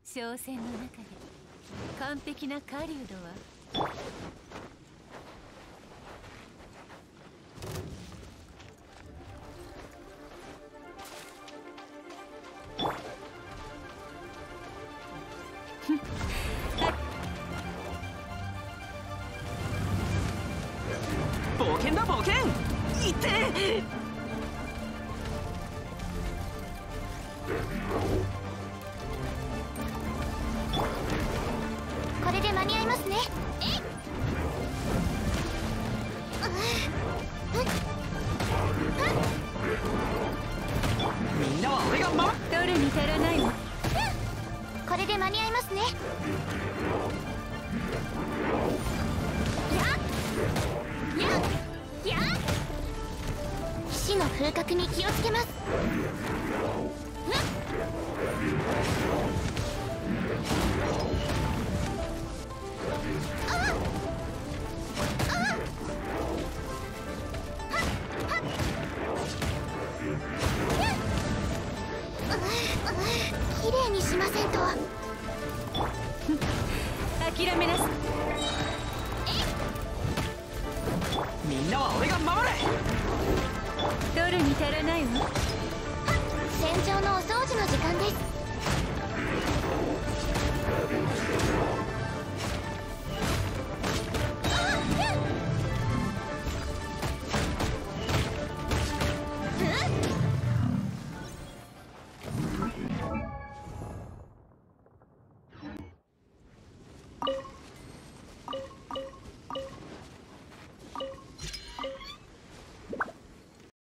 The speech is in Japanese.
商戦の中で完璧な狩人は冒険だ冒険。いってこれで間に合いますね。 みんなは俺が守る。 取るに足らないわ。 これで間に合いますね。騎士の風格に気をつけます。綺麗にしませんと。 諦めなさい。 みんなは俺が守る。 取るに足らないわ。 戦場のお掃除の時間です。